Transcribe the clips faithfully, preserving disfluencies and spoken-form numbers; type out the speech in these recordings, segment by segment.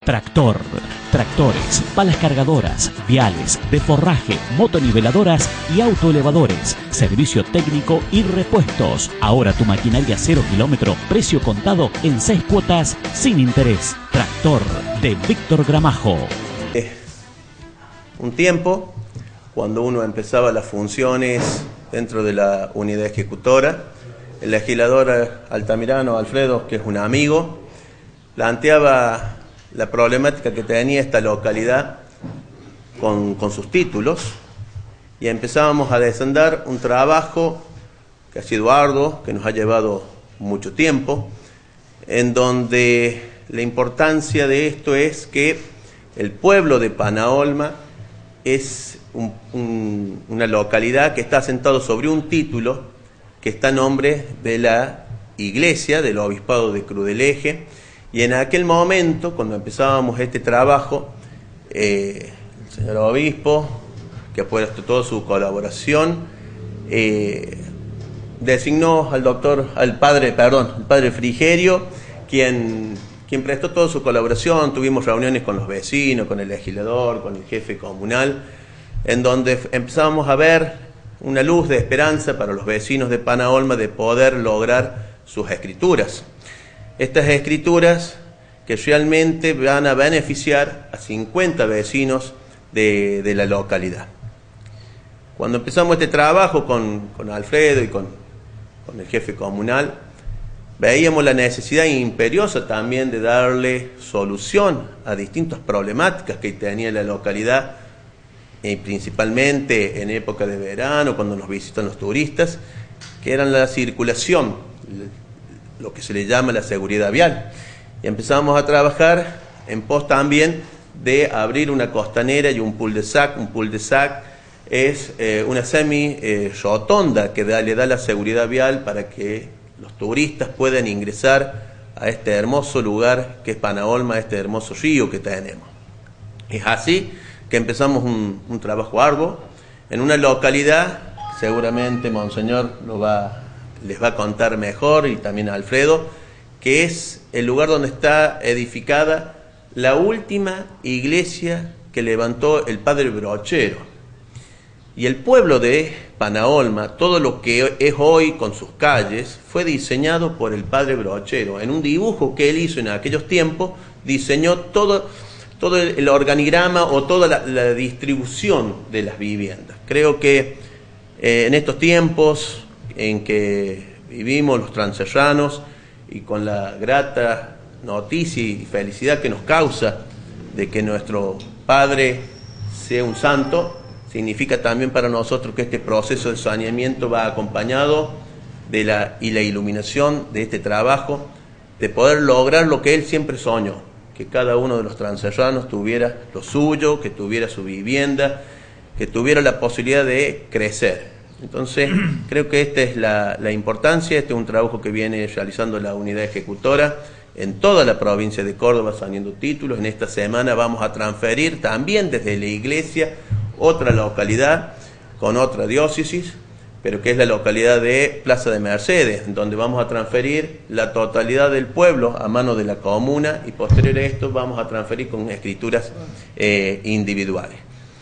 Tractor, tractores, palas cargadoras, viales, de forraje, motoniveladoras y autoelevadores, servicio técnico y repuestos. Ahora tu maquinaria cero kilómetro, precio contado en seis cuotas sin interés. Tractor de Víctor Gramajo. Eh, un tiempo, cuando uno empezaba las funciones dentro de la unidad ejecutora, el legislador Altamirano Alfredo, que es un amigo, planteaba la problemática que tenía esta localidad con, con sus títulos, y empezábamos a desandar un trabajo que ha sido arduo, que nos ha llevado mucho tiempo, en donde la importancia de esto es que el pueblo de Panaolma es un, un, una localidad que está asentado sobre un título que está a nombre de la iglesia del Obispado de Cruz del Eje. Y en aquel momento, cuando empezábamos este trabajo, eh, el señor obispo, que ha puesto toda su colaboración, eh, designó al doctor, al padre, perdón, al padre Frigerio, quien, quien prestó toda su colaboración. Tuvimos reuniones con los vecinos, con el legislador, con el jefe comunal, en donde empezábamos a ver una luz de esperanza para los vecinos de Panaolma de poder lograr sus escrituras. Estas escrituras que realmente van a beneficiar a cincuenta vecinos de, de la localidad. Cuando empezamos este trabajo con, con Alfredo y con, con el jefe comunal, veíamos la necesidad imperiosa también de darle solución a distintas problemáticas que tenía la localidad, y principalmente en época de verano, cuando nos visitan los turistas, que eran la circulación, lo que se le llama la seguridad vial. Y empezamos a trabajar en pos también de abrir una costanera y un cul-de-sac. Un cul-de-sac es eh, una semi eh, rotonda que da, le da la seguridad vial para que los turistas puedan ingresar a este hermoso lugar que es Panaolma, este hermoso río que tenemos. Es así que empezamos un, un trabajo arduo en una localidad, seguramente Monseñor lo va les va a contar mejor, y también a Alfredo, que es el lugar donde está edificada la última iglesia que levantó el padre Brochero. Y el pueblo de Panaolma, todo lo que es hoy con sus calles, fue diseñado por el padre Brochero. En un dibujo que él hizo en aquellos tiempos, diseñó todo, todo el organigrama o toda la, la distribución de las viviendas. Creo que eh, en estos tiempos en que vivimos los transerranos, y con la grata noticia y felicidad que nos causa de que nuestro Padre sea un santo, significa también para nosotros que este proceso de saneamiento va acompañado de la, y la iluminación de este trabajo, de poder lograr lo que él siempre soñó, que cada uno de los transerranos tuviera lo suyo, que tuviera su vivienda, que tuviera la posibilidad de crecer. Entonces, creo que esta es la, la importancia. Este es un trabajo que viene realizando la unidad ejecutora en toda la provincia de Córdoba, saliendo títulos. En esta semana vamos a transferir también desde la iglesia otra localidad con otra diócesis, pero que es la localidad de Plaza de Mercedes, donde vamos a transferir la totalidad del pueblo a mano de la comuna, y posterior a esto vamos a transferir con escrituras eh, individuales.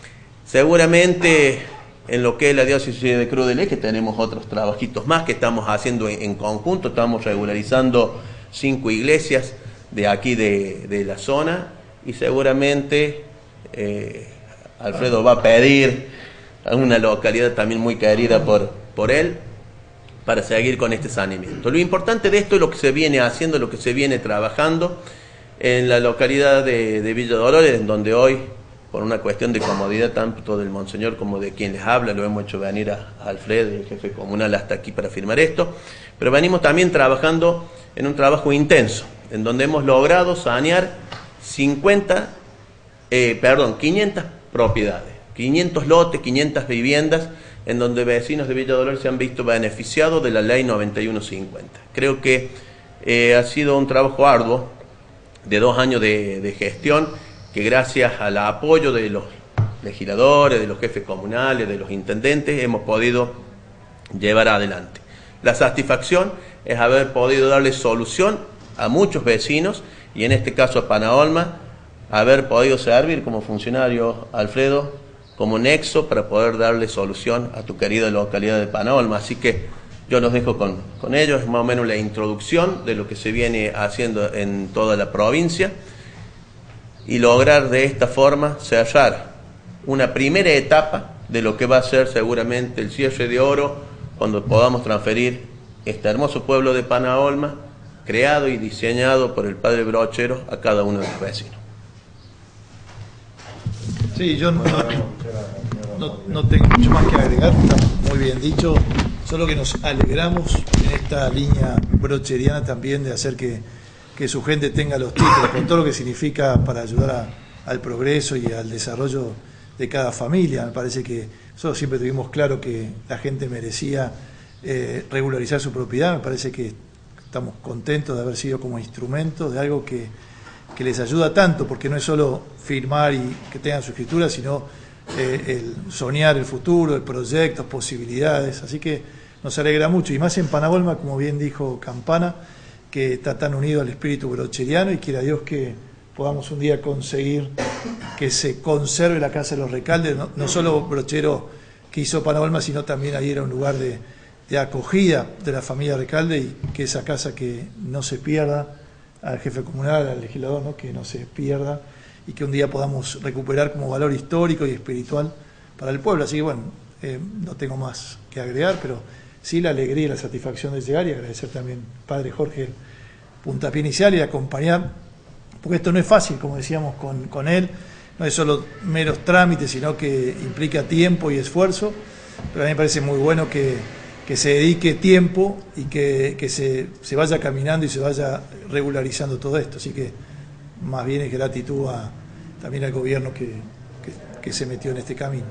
Seguramente en lo que es la diócesis de Cruz del Eje tenemos otros trabajitos más que estamos haciendo en, en conjunto. Estamos regularizando cinco iglesias de aquí de, de la zona, y seguramente eh, Alfredo va a pedir a una localidad también muy querida por, por él para seguir con este saneamiento. Lo importante de esto es lo que se viene haciendo, lo que se viene trabajando en la localidad de, de Villa Dolores, en donde hoy, por una cuestión de comodidad tanto del Monseñor como de quien les habla, lo hemos hecho venir a, a Alfredo, el jefe comunal, hasta aquí para firmar esto, pero venimos también trabajando en un trabajo intenso, en donde hemos logrado sanear cincuenta, eh, perdón, quinientas propiedades, quinientos lotes, quinientas viviendas, en donde vecinos de Villa Dolores se han visto beneficiados de la ley noventa y uno cincuenta. Creo que eh, ha sido un trabajo arduo de dos años de, de gestión, que gracias al apoyo de los legisladores, de los jefes comunales, de los intendentes, hemos podido llevar adelante. La satisfacción es haber podido darle solución a muchos vecinos, y en este caso a Panaolma, haber podido servir como funcionario, Alfredo, como nexo para poder darle solución a tu querida localidad de Panaolma. Así que yo los dejo con, con ellos, es más o menos la introducción de lo que se viene haciendo en toda la provincia y lograr de esta forma cerrar una primera etapa de lo que va a ser seguramente el cierre de oro cuando podamos transferir este hermoso pueblo de Panaolma, creado y diseñado por el padre Brochero, a cada uno de los vecinos. Sí, yo no, no, no tengo mucho más que agregar, está muy bien dicho, solo que nos alegramos en esta línea brocheriana también de hacer que, que su gente tenga los títulos, con todo lo que significa para ayudar a, al progreso y al desarrollo de cada familia. Me parece que nosotros siempre tuvimos claro que la gente merecía eh, regularizar su propiedad. Me parece que estamos contentos de haber sido como instrumento de algo que, que les ayuda tanto, porque no es solo firmar y que tengan su escritura, sino eh, el soñar el futuro, el proyectos, posibilidades. Así que nos alegra mucho, y más en Panaolma, como bien dijo Campana, que está tan unido al espíritu brocheriano, y quiera Dios que podamos un día conseguir que se conserve la Casa de los Recaldes, no, no solo Brochero que hizo Panaolma, sino también ahí era un lugar de, de acogida de la familia Recalde, y que esa casa que no se pierda, al jefe comunal, al legislador, ¿no? Que no se pierda, y que un día podamos recuperar como valor histórico y espiritual para el pueblo. Así que bueno, eh, no tengo más que agregar, pero sí la alegría y la satisfacción de llegar, y agradecer también al padre Jorge el puntapié inicial y acompañar, porque esto no es fácil, como decíamos con, con él, no es solo meros trámites, sino que implica tiempo y esfuerzo, pero a mí me parece muy bueno que, que se dedique tiempo y que, que se, se vaya caminando y se vaya regularizando todo esto. Así que más bien es gratitud a, también al gobierno que, que, que se metió en este camino.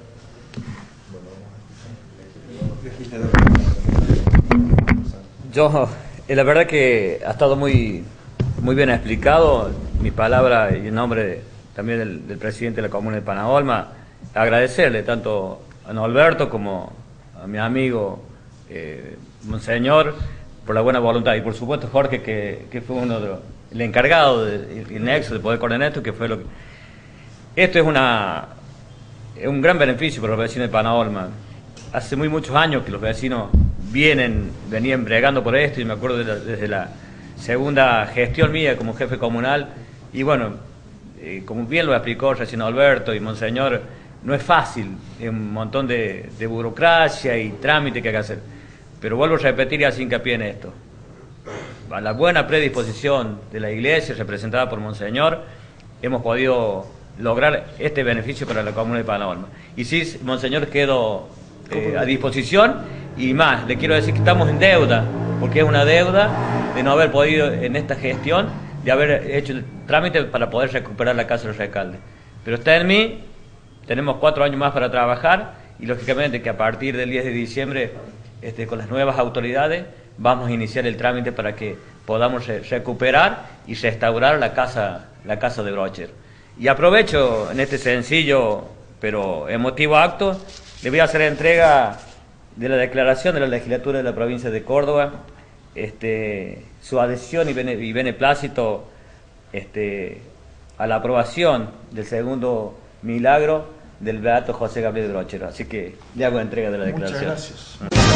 Yo, eh, la verdad que ha estado muy, muy bien explicado. Mi palabra y en nombre de, también del, del presidente de la Comuna de Panaolma, agradecerle tanto a Norberto como a mi amigo eh, Monseñor por la buena voluntad, y por supuesto Jorge, que, que fue uno de los, el encargado del de, nexo de poder coordinar esto, que fue lo que... Esto es una es un gran beneficio para los vecinos de Panaolma. Hace muy muchos años que los vecinos vienen, venían bregando por esto, y me acuerdo de la, desde la segunda gestión mía como jefe comunal, y bueno, eh, como bien lo explicó recién Alberto y Monseñor, no es fácil, es un montón de, de burocracia y trámite que hay que hacer, pero vuelvo a repetir y hacer hincapié en esto. A la buena predisposición de la iglesia representada por Monseñor, hemos podido lograr este beneficio para la Comuna de Panaolma. Y sí, Monseñor, quedo eh, a disposición, y más, le quiero decir que estamos en deuda, porque es una deuda de no haber podido en esta gestión, de haber hecho el trámite para poder recuperar la Casa de los Recaldes. Pero está en mí, tenemos cuatro años más para trabajar, y lógicamente que a partir del diez de diciembre, este, con las nuevas autoridades, vamos a iniciar el trámite para que podamos re recuperar y restaurar la casa, la casa de Brochero. Y aprovecho en este sencillo pero emotivo acto, le voy a hacer entrega de la declaración de la legislatura de la provincia de Córdoba, este, su adhesión y, bene, y beneplácito este, a la aprobación del segundo milagro del beato José Gabriel Brochero. Así que le hago entrega de la declaración. Muchas gracias.